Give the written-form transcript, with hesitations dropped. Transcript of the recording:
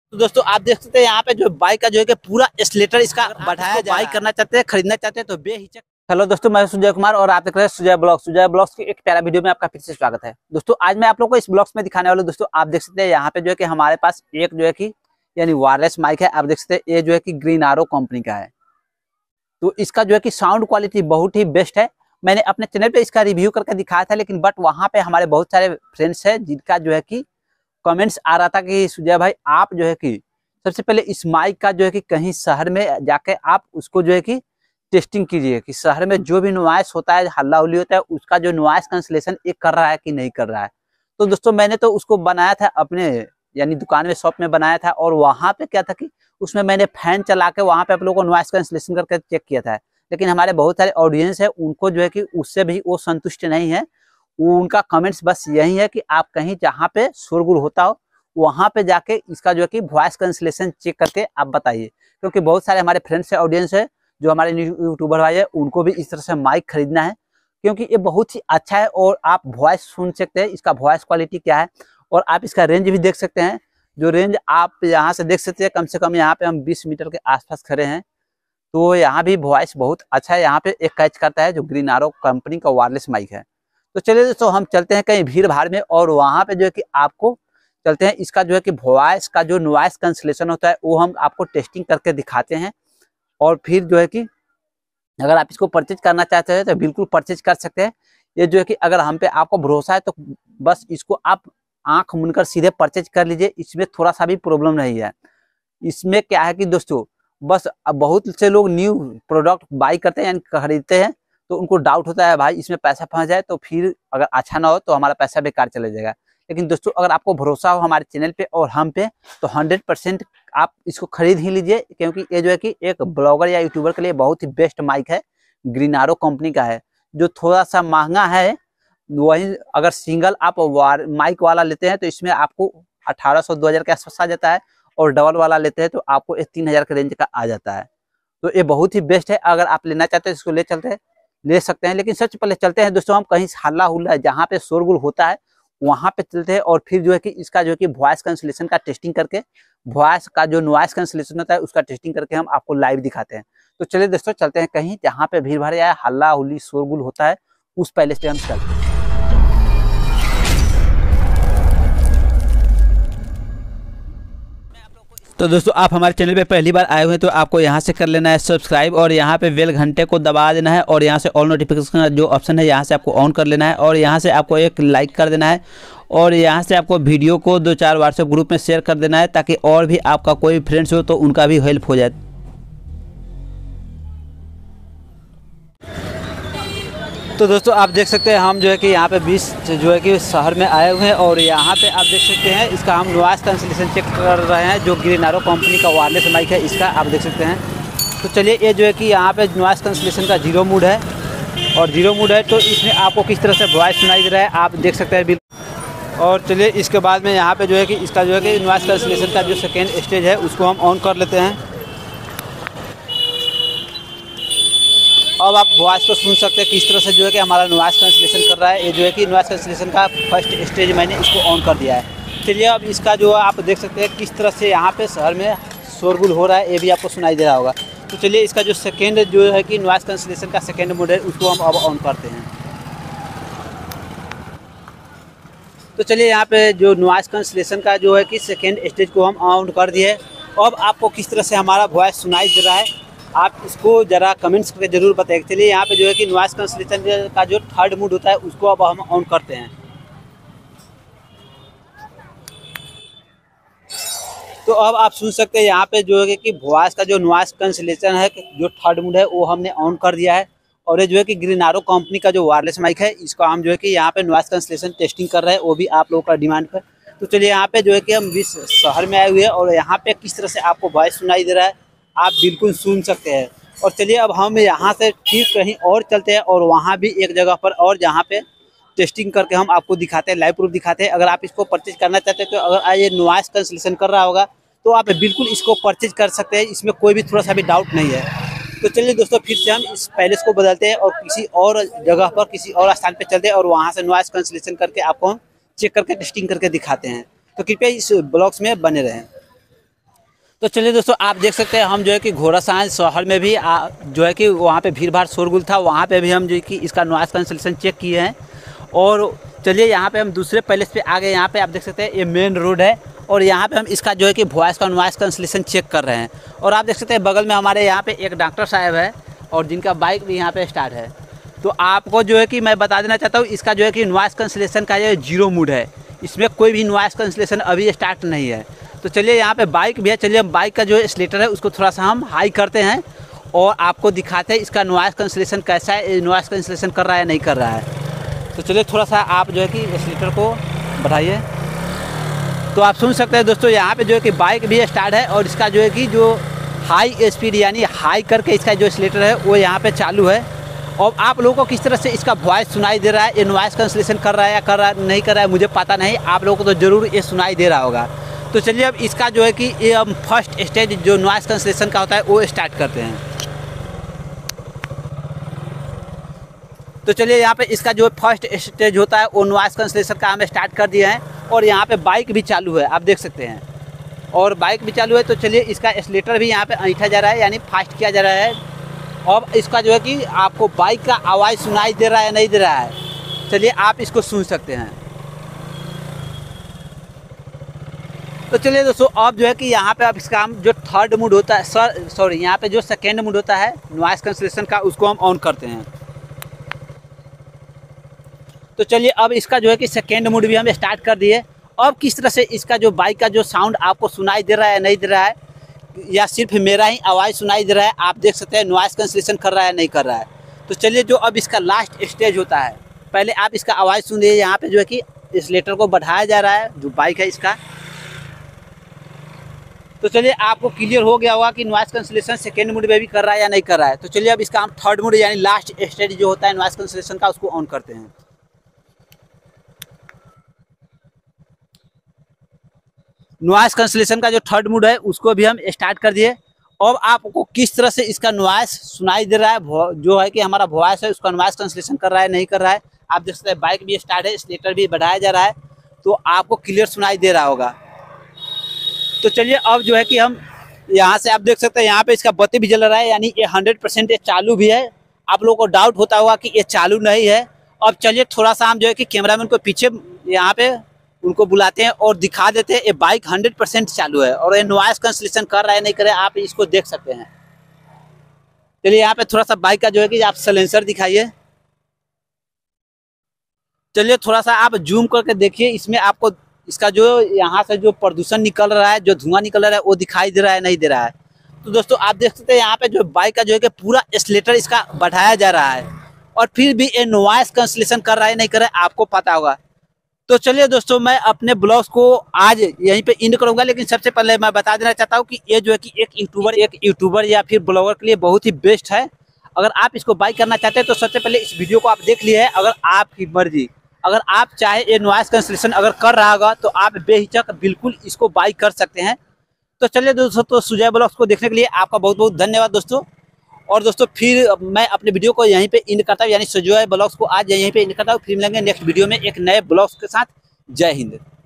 तो दोस्तों आप देख सकते हैं यहाँ पे जो बाइक का जो है कि पूरा एक्सीलेटर इसका बढ़ाया जा बाइक करना चाहते हैं, खरीदना चाहते हैं तो बेहिचक। हेलो दोस्तों, मैं सुजय कुमार और आप देख रहे हैं सुजय ब्लॉग्स की एक प्यारा वीडियो में आपका फिर से स्वागत है। दोस्तों आज मैं आप लोगों को इस ब्लॉग्स में दिखाने वाला हूं। दोस्तों आप देख सकते हैं यहाँ पे जो है कि हमारे पास एक जो है कि यानी वायरलेस माइक है। आप देख सकते हैं ये जो है कि ग्रीन आरो कंपनी का है। तो इसका जो है कि साउंड क्वालिटी बहुत ही बेस्ट है। मैंने अपने चैनल पे इसका रिव्यू करके दिखाया था, लेकिन बट वहाँ पे हमारे बहुत सारे फ्रेंड्स हैं जिनका जो है कि कमेंट्स आ रहा था कि सुजय भाई आप जो है कि सबसे पहले इस माइक का जो है कि कहीं शहर में जाके आप उसको जो है कि टेस्टिंग कीजिए कि शहर में जो भी नॉइस होता है, हल्ला हुल्ली होता है, उसका जो नॉइस कैंसलेशन ये कर रहा है कि नहीं कर रहा है। तो दोस्तों मैंने तो उसको बनाया था अपने यानी दुकान में, शॉप में बनाया था, और वहाँ पे क्या था कि उसमें मैंने फैन चला के वहाँ पे आप लोगों को नॉइस कैंसलेशन करके चेक किया था। लेकिन हमारे बहुत सारे ऑडियंस है, उनको जो है कि उससे भी वो संतुष्ट नहीं है। उनका कमेंट्स बस यही है कि आप कहीं जहाँ पे शोरगुल होता हो वहां पे जाके इसका जो है कि वॉइस कैंसलेशन चेक करके आप बताइए। क्योंकि बहुत सारे हमारे फ्रेंड्स है, ऑडियंस है, जो हमारे यूट्यूबर भाई है, उनको भी इस तरह से माइक खरीदना है, क्योंकि ये बहुत ही अच्छा है और आप वॉइस सुन सकते हैं। इसका वॉइस क्वालिटी क्या है और आप इसका रेंज भी देख सकते हैं। जो रेंज आप यहाँ से देख सकते हैं, कम से कम यहाँ पे हम 20 मीटर के आसपास खड़े हैं, तो यहाँ भी वॉइस बहुत अच्छा है। यहाँ पे एक कैच करता है जो ग्रीन आरो कंपनी का वायरलेस माइक है। तो चलिए दोस्तों हम चलते हैं कहीं भीड़ भाड़ में, और वहाँ पे जो है कि आपको चलते हैं इसका जो है कि वॉइस का जो नॉइस कैंसलेशन होता है वो हम आपको टेस्टिंग करके दिखाते हैं। और फिर जो है कि अगर आप इसको परचेज करना चाहते हैं तो बिल्कुल परचेज कर सकते हैं। ये जो है कि अगर हम पे आपको भरोसा है तो बस इसको आप आंख मूंदकर सीधे परचेज कर लीजिए, इसमें थोड़ा सा भी प्रॉब्लम नहीं है। इसमें क्या है कि दोस्तों बस बहुत से लोग न्यू प्रोडक्ट बाई करते हैं यानी खरीदते हैं, तो उनको डाउट होता है भाई इसमें पैसा फंस जाए तो फिर अगर अच्छा ना हो तो हमारा पैसा बेकार चले जाएगा। लेकिन दोस्तों अगर आपको भरोसा हो हमारे चैनल पे और हम पे तो 100% आप इसको खरीद ही लीजिए, क्योंकि ये जो है कि एक ब्लॉगर या यूट्यूबर के लिए बहुत ही बेस्ट माइक है। ग्रीन आरो कंपनी का है, जो थोड़ा सा महंगा है। वही अगर सिंगल आप माइक वाला लेते हैं तो इसमें आपको 1800-2000 के आसपास आ जाता है, और डबल वाला लेते हैं तो आपको 3000 के रेंज का आ जाता है। तो ये बहुत ही बेस्ट है। अगर आप लेना चाहते हैं इसको ले सकते हैं। लेकिन सबसे पहले चलते हैं दोस्तों हम कहीं हल्ला हुल्ला जहाँ पे शोरगुल होता है वहां पे चलते हैं, और फिर जो है कि इसका जो है कि वॉइस कैंसलेशन का टेस्टिंग करके, वॉइस का जो नॉइस कैंसलेशन होता है उसका टेस्टिंग करके हम आपको लाइव दिखाते हैं। तो चलिए दोस्तों चलते हैं कहीं जहाँ पे भीड़ भाड़ या हल्ला हुल्ली शोरगुल होता है, उस पैलेस पे हम चलते हैं। तो दोस्तों आप हमारे चैनल पे पहली बार आए हुए हैं तो आपको यहाँ से कर लेना है सब्सक्राइब, और यहाँ पे बेल घंटे को दबा देना है, और यहाँ से ऑल नोटिफिकेशन का जो ऑप्शन है यहाँ से आपको ऑन कर लेना है, और यहाँ से आपको एक लाइक कर देना है, और यहाँ से आपको वीडियो को 2-4 व्हाट्सएप ग्रुप में शेयर कर देना है, ताकि और भी आपका कोई फ्रेंड्स हो तो उनका भी हेल्प हो जाए। तो दोस्तों आप देख सकते हैं हम जो है कि यहाँ पे 20 जो है कि शहर में आए हुए हैं, और यहाँ पे आप देख सकते हैं इसका हम नॉइस कैंसलेशन चेक कर रहे हैं। जो ग्रीन आरो कंपनी का वायरलेस माइक है इसका आप देख सकते हैं। तो चलिए ये जो है कि यहाँ पे नॉइस कैंसलेशन का 0 मोड है, और 0 मोड है तो इसमें आपको किस तरह से वॉइस सुनाई दे रहा है आप देख सकते हैं बिल्कुल। और चलिए इसके बाद में यहाँ पर जो है कि इसका जो है कि नॉइस कैंसलेशन का जो सेकेंड स्टेज है उसको हम ऑन कर लेते हैं। अब आप वॉइस को सुन सकते हैं किस तरह से जो है कि हमारा नॉइस कैंसलेशन कर रहा है। ये जो है कि नॉइस कैंसलेशन का फर्स्ट स्टेज मैंने इसको ऑन कर दिया है। चलिए अब इसका जो आप देख सकते हैं किस तरह से यहाँ पे शहर में शोरगुल हो रहा है, ये भी आपको सुनाई दे रहा होगा। तो चलिए इसका जो सेकेंड जो है कि नॉइस कैंसलेशन का सेकेंड मोड है उसको हम अब ऑन करते हैं। तो चलिए यहाँ पे जो नॉइस कैंसलेशन का जो है कि सेकेंड स्टेज को हम ऑन कर दिए। अब आपको किस तरह से हमारा वॉइस सुनाई दे रहा है आप इसको जरा कमेंट्स करके जरूर बताइए। चलिए यहाँ पे जो है कि नॉइस कैंसलेशन का जो थर्ड मोड होता है उसको अब हम ऑन करते हैं। तो अब आप सुन सकते हैं यहाँ पे जो है कि वॉइस का जो नॉइस कैंसलेशन है जो थर्ड मोड है वो हमने ऑन कर दिया है। और ये जो है कि ग्रीन आरो कंपनी का जो वायरलेस माइक है इसका हम जो है कि यहाँ पे नॉइस कैंसलेशन टेस्टिंग कर रहे हैं, वो भी आप लोगों का डिमांड पर। तो चलिए यहाँ पे जो है कि हम 20 शहर में आए हुए हैं, और यहाँ पे किस तरह से आपको वॉइस सुनाई दे रहा है आप बिल्कुल सुन सकते हैं। और चलिए अब हम यहाँ से फिर कहीं और चलते हैं, और वहाँ भी एक जगह पर और जहाँ पे टेस्टिंग करके हम आपको दिखाते हैं, लाइव प्रूफ दिखाते हैं। अगर आप इसको परचेज करना चाहते हैं तो अगर ये नॉइस कैंसलेशन कर रहा होगा तो आप बिल्कुल इसको परचेज कर सकते हैं, इसमें कोई भी थोड़ा सा भी डाउट नहीं है। तो चलिए दोस्तों फिर से हम इस पैलेस को बदलते हैं और किसी और जगह पर किसी और स्थान पर चलते हैं, और वहाँ से नॉइस कैंसलेशन करके आपको चेक करके टेस्टिंग करके दिखाते हैं। तो कृपया इस ब्लॉग्स में बने रहें। तो चलिए दोस्तों, आप देख सकते हैं हम जो है कि घोड़ासहन शहर में भी जो है कि वहाँ पे भीड़ भाड़ शोरगुल था, वहाँ पे भी हम जो है कि इसका नॉइस कैंसलेशन चेक किए हैं। और चलिए यहाँ पे हम दूसरे पैलेस पे आ गए। यहाँ पे आप देख सकते हैं ये मेन रोड है और यहाँ पे हम इसका जो है कि वॉइस का नॉइस कैंसलेशन चेक कर रहे हैं। और आप देख सकते हैं बगल में हमारे यहाँ पे एक डॉक्टर साहब है और जिनका बाइक भी यहाँ पे स्टार्ट है। तो आपको जो है कि मैं बता देना चाहता हूँ, इसका जो है कि नॉइस कैंसलेशन का जो 0 मोड है, इसमें कोई भी नॉइस कैंसलेशन अभी स्टार्ट नहीं है। तो चलिए यहाँ पे बाइक भी है, चलिए हम बाइक का जो एक्सीलेटर है उसको थोड़ा सा हम हाई करते हैं और आपको दिखाते हैं इसका नॉइस कैंसलेशन कैसा है, नॉइस कैंसलेशन कर रहा है नहीं कर रहा है। तो चलिए थोड़ा सा आप जो है कि एक्सीलेटर को बढ़ाइए। तो आप सुन सकते हैं दोस्तों, यहाँ पे जो है कि बाइक भी स्टार्ट है और इसका जो है कि जो हाई स्पीड यानी हाई करके इसका जो एक्सीलेटर है वो यहाँ पे चालू है। और आप लोगों को किस तरह से इसका वॉइस सुनाई दे रहा है, ये नॉइस कैंसलेशन कर रहा है या कर रहा नहीं कर रहा है मुझे पता नहीं, आप लोगों को तो ज़रूर ये सुनाई दे रहा होगा। तो चलिए अब इसका जो है कि ये हम फर्स्ट स्टेज जो नॉइस कैंसलेशन का होता है वो स्टार्ट करते हैं। तो चलिए यहाँ पे इसका जो फर्स्ट स्टेज होता है वो नॉइस कैंसलेशन का हम स्टार्ट कर दिए हैं और यहाँ पे बाइक भी चालू है, आप देख सकते हैं। और बाइक भी चालू है तो चलिए इसका एक्सीलेटर भी यहाँ पे ऐंठा जा रहा है यानी फास्ट किया जा रहा है। अब इसका जो है कि आपको बाइक का आवाज़ सुनाई दे रहा है नहीं दे रहा है, चलिए आप इसको सुन सकते हैं। तो चलिए दोस्तों, अब जो है कि यहाँ पे अब इसका हम जो थर्ड मोड होता है यहाँ पे जो सेकेंड मोड होता है नॉइस कैंसलेशन का उसको हम ऑन करते हैं। तो चलिए अब इसका जो है कि सेकेंड मोड भी हम स्टार्ट कर दिए। अब किस तरह से इसका जो बाइक का जो साउंड आपको सुनाई दे रहा है नहीं दे रहा है, या सिर्फ मेरा ही आवाज़ सुनाई दे रहा है, आप देख सकते हैं नॉइस कैंसलेशन कर रहा है नहीं कर रहा है। तो चलिए जो अब इसका लास्ट स्टेज होता है, पहले आप इसका आवाज़ सुनिए। यहाँ पे जो है कि एक्सीलेटर को बढ़ाया जा रहा है जो बाइक है इसका। तो चलिए आपको क्लियर हो गया होगा कि नॉइस कैंसलेशन सेकेंड मोड में भी कर रहा है या नहीं कर रहा है। तो चलिए अब इसका हम थर्ड मोड यानी लास्ट स्टेज जो होता है नॉइस कैंसलेशन का उसको ऑन करते हैं। नॉइस कैंसलेशन का जो थर्ड मोड है उसको भी हम स्टार्ट कर दिए। अब आपको किस तरह से इसका नॉइस सुनाई दे रहा है, जो है कि हमारा वॉइस है उसका नॉइस कैंसलेशन कर रहा है नहीं कर रहा है, आप देख सकते हैं। बाइक भी स्टार्ट है, एक्सीलेटर भी बढ़ाया जा रहा है, तो आपको क्लियर सुनाई दे रहा होगा। तो चलिए अब जो है कि हम यहाँ से आप देख सकते हैं यहाँ पे इसका बत्ती भी जल रहा है यानी ये 100% ये चालू भी है। आप लोगों को डाउट होता होगा कि ये चालू नहीं है। अब चलिए थोड़ा सा हम जो है कि कैमरामैन को पीछे यहाँ पे उनको बुलाते हैं और दिखा देते हैं ये बाइक 100% चालू है और ये नॉइस कैंसलेशन कर रहा है नहीं कर रहा है, आप इसको देख सकते हैं। चलिए यहाँ पे थोड़ा सा बाइक का जो है कि आप साइलेंसर दिखाइए। चलिए थोड़ा सा आप जूम करके देखिए, इसमें आपको इसका जो यहाँ से जो प्रदूषण निकल रहा है, जो धुआं निकल रहा है वो दिखाई दे रहा है नहीं दे रहा है। तो दोस्तों आप देख सकते हैं यहाँ पे जो बाइक का जो है कि पूरा एक्सीलेटर इसका बढ़ाया जा रहा है और फिर भी ये नॉइस कैंसलेशन कर रहा है नहीं कर रहा है, आपको पता होगा। तो चलिए दोस्तों, मैं अपने ब्लॉग्स को आज यहीं पे एंड करूंगा, लेकिन सबसे पहले मैं बता देना चाहता हूँ कि ये जो है कि एक यूट्यूबर या फिर ब्लॉगर के लिए बहुत ही बेस्ट है। अगर आप इसको बाय करना चाहते हैं तो सबसे पहले इस वीडियो को आप देख लिए है। अगर आपकी मर्जी, अगर आप चाहे ये नॉइस कैंसलेशन अगर कर रहा होगा तो आप बेहिचक बिल्कुल इसको बाय कर सकते हैं। तो चलिए दोस्तों, तो सुजय ब्लॉग्स को देखने के लिए आपका बहुत बहुत धन्यवाद दोस्तों। और दोस्तों फिर मैं अपने वीडियो को यहीं पे एंड करता हूँ, यानी सुजय ब्लॉग्स को आज यहीं पे एंड करता हूँ। फिर मिलेंगे नेक्स्ट वीडियो में एक नए ब्लॉग्स के साथ। जय हिंद।